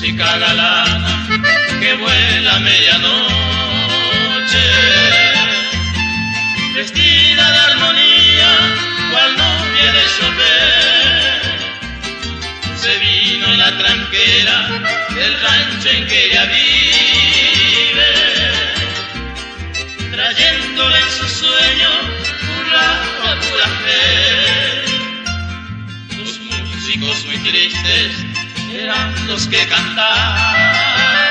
música galana que vuela a medianoche, vestida de armonía, cual novia de Chopin, se vino en la tranquera del rancho en que ella vive, trayéndole en su sueño pura fe. Los músicos muy tristes eran los que cantaban,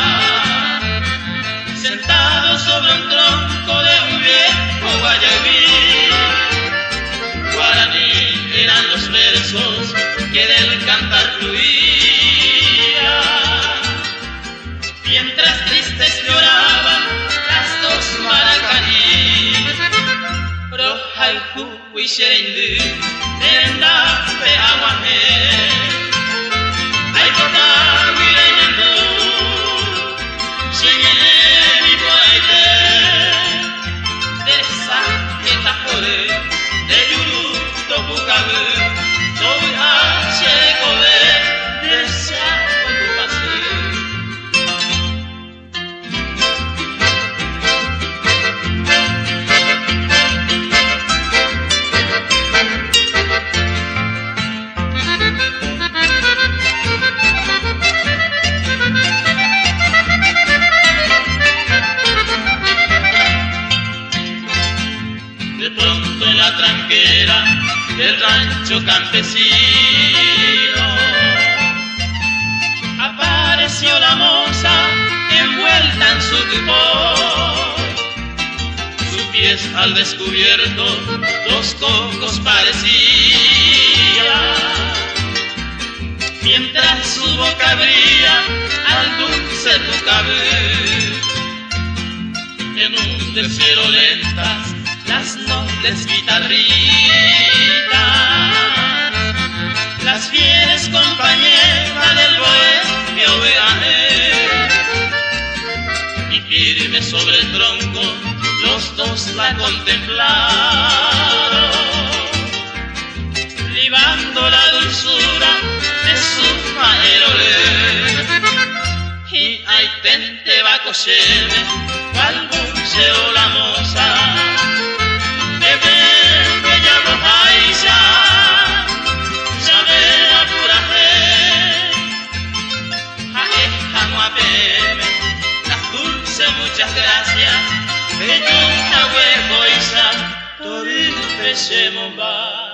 sentados sobre un tronco de un viejo guayabí. Guaraní eran los versos que del cantar fluían, mientras tristes lloraban las dos maracaní. Rohaiku wishendu denda pe aguaje. De pronto en la tranquera del rancho campesino apareció la moza envuelta en su tupor, sus pies al descubierto dos cocos parecían, mientras su boca abría al dulce tucabel. En un tercero lentas las nobles guitarritas, las fieles compañeras del bohemio veganero, y firme sobre el tronco los dos la contemplaron, libando la dulzura de su maerolé. Y ahí tente va a cogerme, cual buceo la moza, muchas gracias, que yo huevo Isa, Tori Peshemomba.